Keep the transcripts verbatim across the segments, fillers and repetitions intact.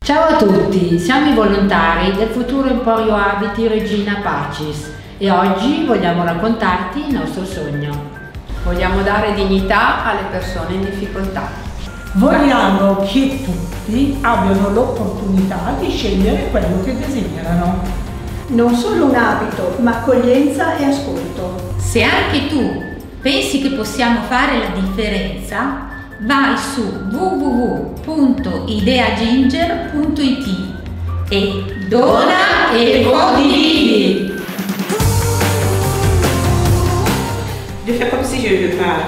Ciao a tutti, siamo i volontari del futuro Emporio Abiti Regina Pacis e oggi vogliamo raccontarti il nostro sogno. Vogliamo dare dignità alle persone in difficoltà. Vogliamo che tutti abbiano l'opportunità di scegliere quello che desiderano. Non solo un abito, ma accoglienza e ascolto. Se anche tu pensi che possiamo fare la differenza, vai su w w w punto ideaginger punto i t e dona e condividi. De faire comme si je ne veux pas.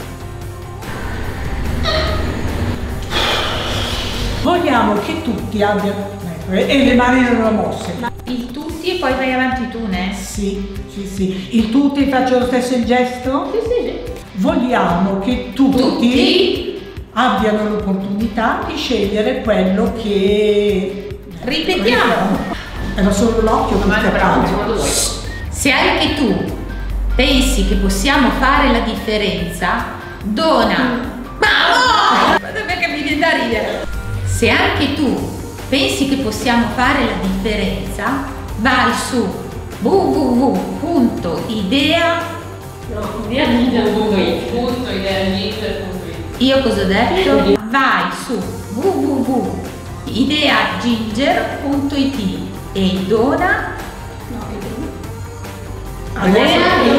Vogliamo che tutti abbiano... E le mani non le mosse. Il tutti e poi vai avanti tu, ne? Sì, sì, sì. Il tutti faccio lo stesso il gesto? Sì, sì. Vogliamo che tutti, Tutti abbiano l'opportunità di scegliere quello che... ripetiamo. Era solo l'occhio che Ma è bravo, scappava. quando vuoi. Se anche tu pensi che possiamo fare la differenza, dona. Ma no! Perché mi viene da ridere. Se anche tu pensi che possiamo fare la differenza, vai su w w w punto idea Punto ideaginger punto i t. Io cosa ho detto? Vai su w w w punto ideaginger punto i t e dona Adesso-